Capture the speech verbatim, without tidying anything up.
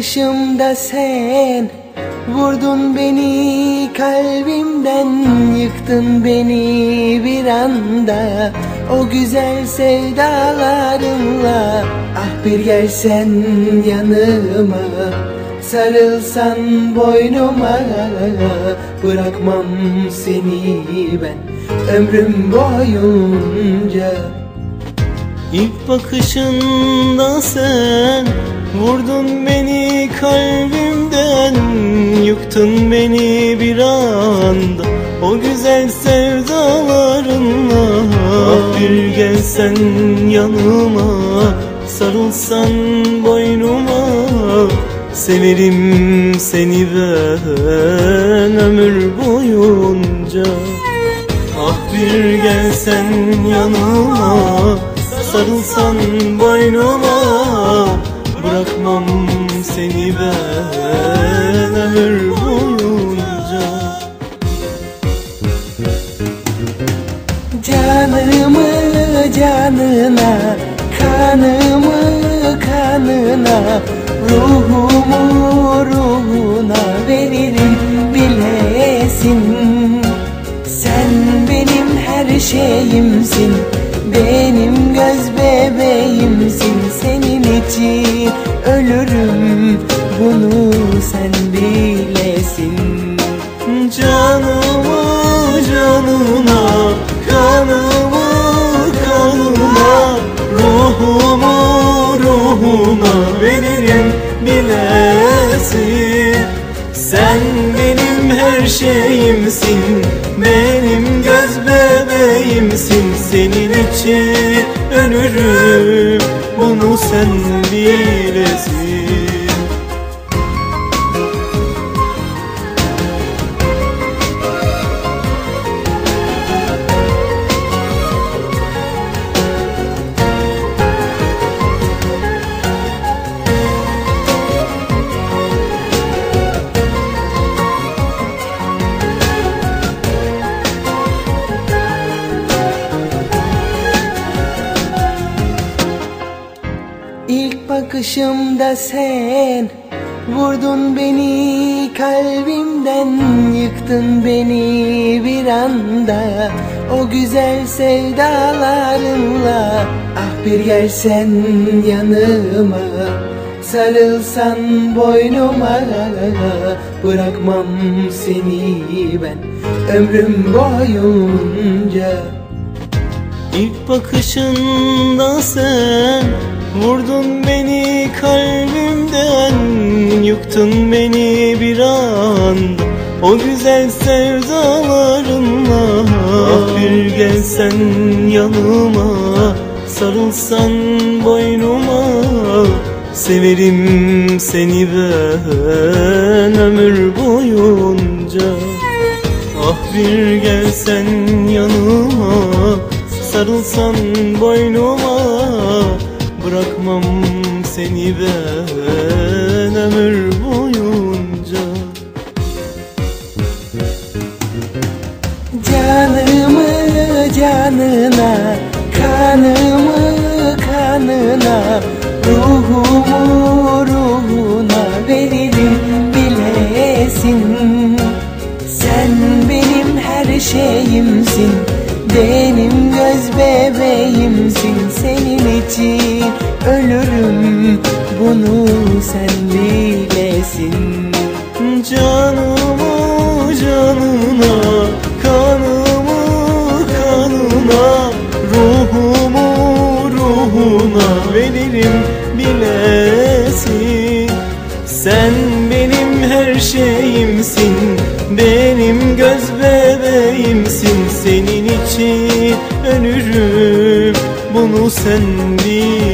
bakışımda sen vurdun beni kalbimden, yıktın beni bir anda o güzel sevdalarınla. Ah bir gelsen yanıma, sarılsan boynuma, bırakmam seni ben ömrüm boyunca. İlk bakışında sen vurdun beni kalbimden, yıktın beni bir anda o güzel sevdalarınla. Ah bir gelsen yanıma, sarılsan boynuma, severim seni ben ömür boyunca. Ah bir gelsen yanıma, sarılsan boynuma, bırakmam seni ben ömür boyunca. Canımı canına, kanımı kanına, ruhumu ruhuna veririm bilesin. Sen benim her şeyimsin, benim göz bebeğimsin. Senin için ölürüm, bunu sen bilesin. Canımı canına, kanımı kanına, ruhumu ruhuma veririm bilesin. Sen benim her şeyimsin, benim göz bebeğimsin. Senin için ölürüm, bunu sen bilesin. İlk bakışımda sen vurdun beni kalbimden, yıktın beni bir anda o güzel sevdalarınla. Ah bir gelsen yanıma, sarılsan boynuma, bırakmam seni ben ömrüm boyunca. İlk bakışında sen vurdun beni kalbimden, yıktın beni bir anda o güzel sevdalarınla. Ah bir gelsen yanıma, sarılsan boynuma, severim seni ben ömür boyunca. Ah bir gelsen yanıma, sarılsan boynuma, bırakmam seni ben ömür boyunca. Canımı canına, kanımı kanına, ruhumu ruhuna veririm bilesin. Sen benim her şeyimsin, benim göz bebeğimsin. Senin için ölürüm, bunu sen bilesin. Canımı canına, kanımı kanına, ruhumu ruhuna veririm bilesin. Sen benim her şeyimsin, benim göz bebeğimsin. Senin için ölürüm, bunu sen bil.